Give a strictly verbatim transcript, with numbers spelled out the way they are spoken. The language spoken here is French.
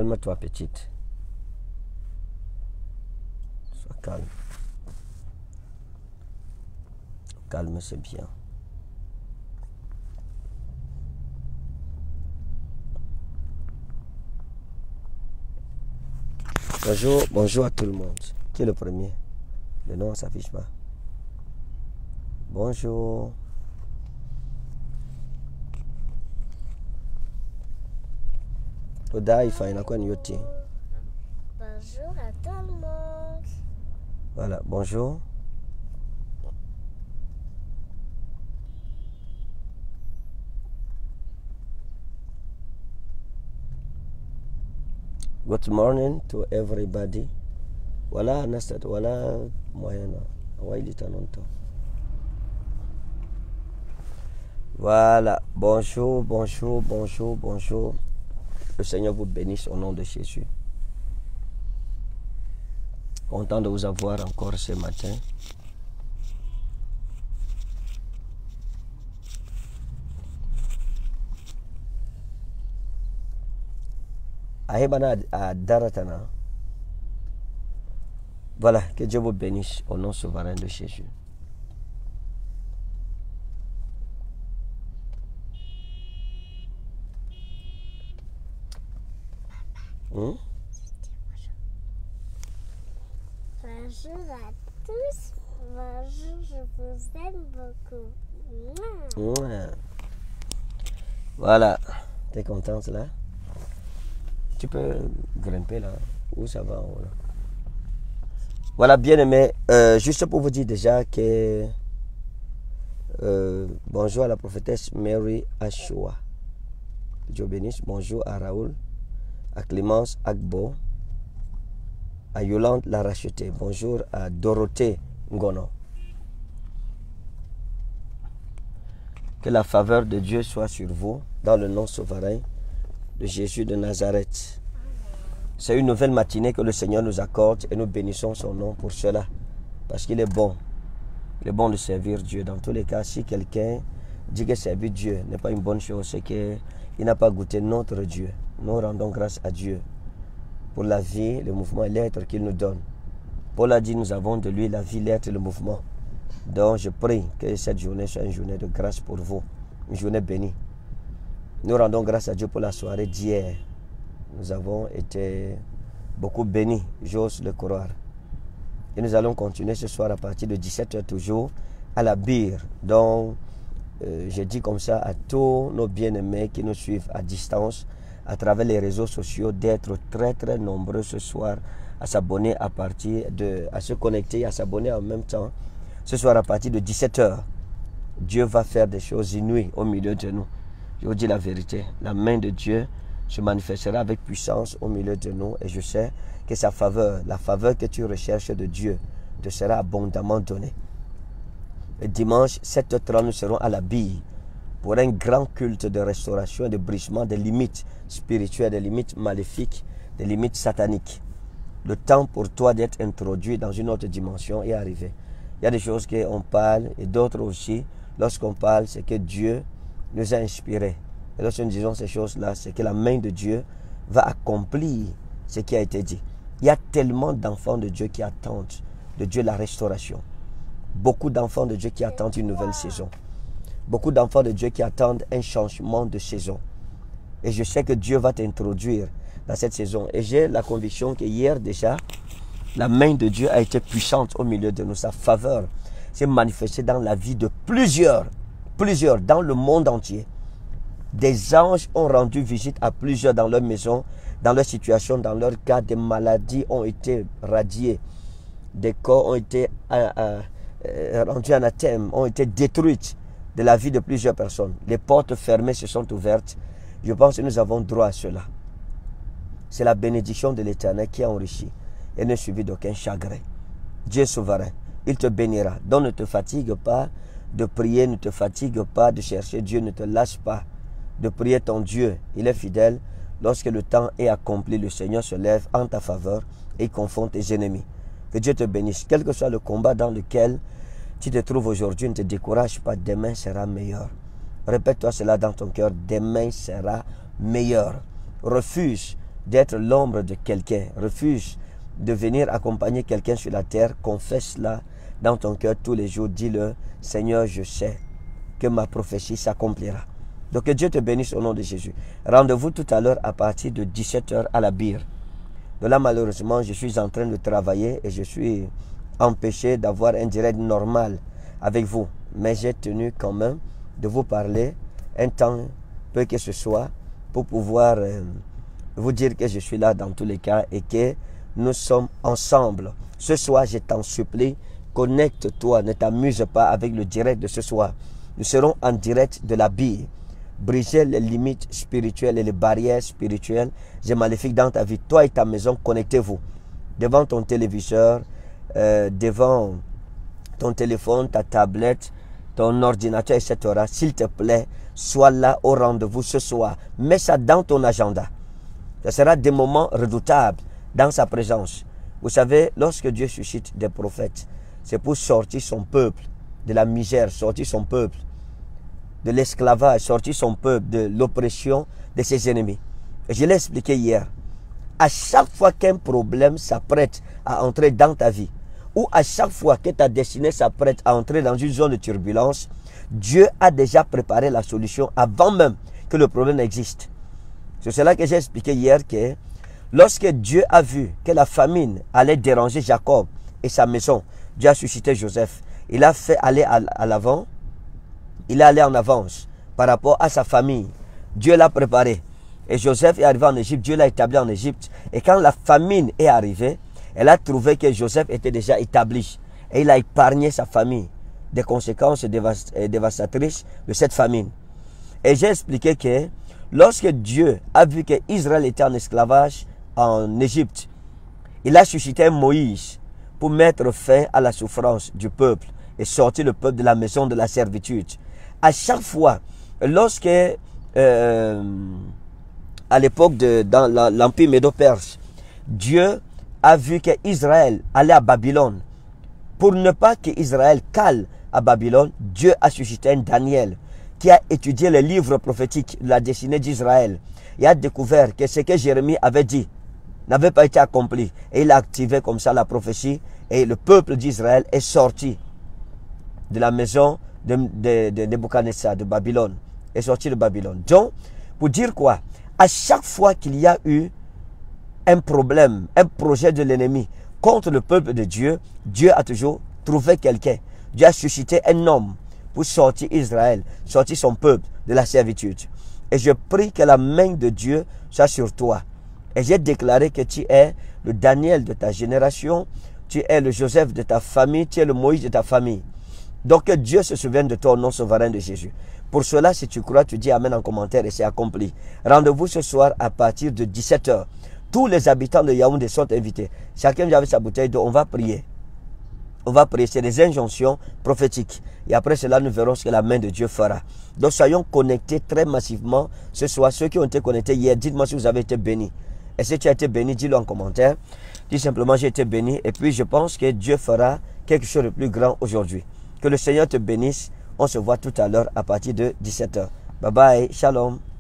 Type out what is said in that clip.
Calme-toi, petite. Sois calme. Calme, c'est bien. Bonjour, bonjour à tout le monde. Qui est le premier? Le nom ne s'affiche pas. Bonjour. Oda, il faut une quoi Nyoti. Bonjour à tout le monde. Voilà, bonjour. Good morning to everybody. Voilà, Nastat, voilà, moyenne. Voilà, bonjour, bonjour, bonjour, bonjour. Le Seigneur vous bénisse au nom de Jésus. Content de vous avoir encore ce matin. Ahebana à Daratana. Voilà, que Dieu vous bénisse au nom souverain de Jésus. Hmm? Bonjour à tous. Bonjour, je vous aime beaucoup. Mouah. Voilà, t'es contente là? Tu peux grimper là, où ça va en haut là? Voilà, bien aimé, euh, juste pour vous dire déjà que euh, bonjour à la prophétesse Mary Ashua. Dieu bénisse. Bonjour à Raoul, à Clémence Agbo, à Yolande la rachetée. Bonjour à Dorothée Ngono. Que la faveur de Dieu soit sur vous dans le nom souverain de Jésus de Nazareth. C'est une nouvelle matinée que le Seigneur nous accorde et nous bénissons son nom pour cela. Parce qu'il est bon. Il est bon de servir Dieu. Dans tous les cas, si quelqu'un dit que servir Dieu n'est pas une bonne chose, c'est qu'il n'a pas goûté notre Dieu. Nous rendons grâce à Dieu pour la vie, le mouvement et l'être qu'il nous donne. Paul a dit, nous avons de lui la vie, l'être et le mouvement. Donc je prie que cette journée soit une journée de grâce pour vous. Une journée bénie. Nous rendons grâce à Dieu pour la soirée d'hier. Nous avons été beaucoup bénis, j'ose le croire. Et nous allons continuer ce soir à partir de dix-sept heures toujours à la bire. Donc, euh, je dis comme ça à tous nos bien-aimés qui nous suivent à distance, à travers les réseaux sociaux, d'être très très nombreux ce soir à s'abonner à partir de, à se connecter, à s'abonner en même temps. Ce soir à partir de dix-sept heures, Dieu va faire des choses inouïes au milieu de nous. Je vous dis la vérité, la main de Dieu se manifestera avec puissance au milieu de nous et je sais que sa faveur, la faveur que tu recherches de Dieu, te sera abondamment donnée. Le dimanche, sept heures trente, nous serons à la bille pour un grand culte de restauration et de brisement des limites spirituelles, des limites maléfiques, des limites sataniques. Le temps pour toi d'être introduit dans une autre dimension est arrivé. Il y a des choses qu'on parle et d'autres aussi, lorsqu'on parle, c'est que Dieu nous a inspirés. Et lorsque nous disons ces choses-là, c'est que la main de Dieu va accomplir ce qui a été dit. Il y a tellement d'enfants de Dieu qui attendent de Dieu la restauration. Beaucoup d'enfants de Dieu qui attendent une nouvelle saison. Beaucoup d'enfants de Dieu qui attendent un changement de saison. Et je sais que Dieu va t'introduire dans cette saison. Et j'ai la conviction que hier déjà, la main de Dieu a été puissante au milieu de nous. Sa faveur s'est manifestée dans la vie de plusieurs, plusieurs, dans le monde entier. Des anges ont rendu visite à plusieurs dans leur maison, dans leur situation, dans leur cas. Des maladies ont été radiées. Des corps ont été euh, euh, rendus anathèmes, ont été détruits de la vie de plusieurs personnes. Les portes fermées se sont ouvertes. Je pense que nous avons droit à cela. C'est la bénédiction de l'Éternel qui a enrichi et ne suivi d'aucun chagrin. Dieu est souverain. Il te bénira. Donc ne te fatigue pas de prier, ne te fatigue pas de chercher Dieu, ne te lâche pas de prier ton Dieu. Il est fidèle. Lorsque le temps est accompli, le Seigneur se lève en ta faveur et confronte tes ennemis. Que Dieu te bénisse. Quel que soit le combat dans lequel tu te trouves aujourd'hui, ne te décourage pas. Demain sera meilleur. Répète-toi cela dans ton cœur. Demain sera meilleur. Refuse d'être l'ombre de quelqu'un, refuse de venir accompagner quelqu'un sur la terre, confesse-la dans ton cœur tous les jours. Dis-le, Seigneur, je sais que ma prophétie s'accomplira. Donc que Dieu te bénisse au nom de Jésus. Rendez-vous tout à l'heure à partir de dix-sept heures à la Bire. Donc là, malheureusement, je suis en train de travailler et je suis empêché d'avoir un direct normal avec vous. Mais j'ai tenu quand même de vous parler un temps, peu que ce soit, pour pouvoir euh, vous dire que je suis là dans tous les cas et que nous sommes ensemble. Ce soir, je t'en supplie, connecte-toi, ne t'amuse pas avec le direct de ce soir. Nous serons en direct de la Bire. Briser les limites spirituelles et les barrières spirituelles. J'ai maléfique dans ta vie. Toi et ta maison, connectez-vous. Devant ton téléviseur, euh, devant ton téléphone, ta tablette, ton ordinateur, et cetera. S'il te plaît, sois là au rendez-vous ce soir. Mets ça dans ton agenda. Ce sera des moments redoutables dans sa présence. Vous savez, lorsque Dieu suscite des prophètes, c'est pour sortir son peuple de la misère, sortir son peuple de l'esclavage, sortir son peuple de l'oppression de ses ennemis. Et je l'ai expliqué hier. À chaque fois qu'un problème s'apprête à entrer dans ta vie, ou à chaque fois que ta destinée s'apprête à entrer dans une zone de turbulence, Dieu a déjà préparé la solution avant même que le problème existe. C'est cela que j'ai expliqué hier que lorsque Dieu a vu que la famine allait déranger Jacob et sa maison, Dieu a suscité Joseph. Il a fait aller à l'avant. Il est allé en avance par rapport à sa famille. Dieu l'a préparé. Et Joseph est arrivé en Égypte. Dieu l'a établi en Égypte. Et quand la famine est arrivée, elle a trouvé que Joseph était déjà établi. Et il a épargné sa famille des conséquences dévastatrices de cette famine. Et j'ai expliqué que lorsque Dieu a vu que Israël était en esclavage en Égypte, il a suscité Moïse pour mettre fin à la souffrance du peuple et sortir le peuple de la maison de la servitude. À chaque fois, lorsque, euh, à l'époque de dans l'Empire Médo-Perse, Dieu a vu qu'Israël allait à Babylone. Pour ne pas qu'Israël cale à Babylone, Dieu a suscité un Daniel qui a étudié les livres prophétiques de la destinée d'Israël et a découvert que ce que Jérémie avait dit n'avait pas été accompli. Et il a activé comme ça la prophétie et le peuple d'Israël est sorti de la maison de, de, de Nebuchadnezzar, de Babylone, est sorti de Babylone. Donc, pour dire quoi? À chaque fois qu'il y a eu un problème, un projet de l'ennemi contre le peuple de Dieu, Dieu a toujours trouvé quelqu'un. Dieu a suscité un homme pour sortir Israël, sortir son peuple de la servitude. Et je prie que la main de Dieu soit sur toi. Et j'ai déclaré que tu es le Daniel de ta génération, tu es le Joseph de ta famille, tu es le Moïse de ta famille. Donc que Dieu se souvienne de toi au nom souverain de Jésus. Pour cela, si tu crois, tu dis Amen en commentaire et c'est accompli. Rendez-vous ce soir à partir de dix-sept heures. Tous les habitants de Yaoundé sont invités. Chacun vient avec sa bouteille d'eau, on va prier. On va prier, c'est des injonctions prophétiques. Et après cela, nous verrons ce que la main de Dieu fera. Donc soyons connectés très massivement ce soir. Ceux qui ont été connectés hier, dites-moi si vous avez été bénis. Et si tu as été béni, dis-le en commentaire. Dis simplement j'ai été béni. Et puis je pense que Dieu fera quelque chose de plus grand aujourd'hui. Que le Seigneur te bénisse. On se voit tout à l'heure à partir de dix-sept heures. Bye bye. Shalom.